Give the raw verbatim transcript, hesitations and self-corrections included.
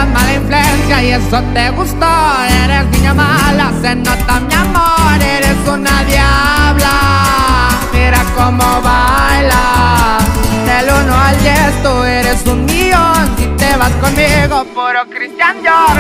mala influencia y eso te gustó. Eres niña mala, se nota mi amor. Eres una diabla, mira cómo baila. Del uno al diez tú eres un millón. Si te vas conmigo, puro Christian Dior.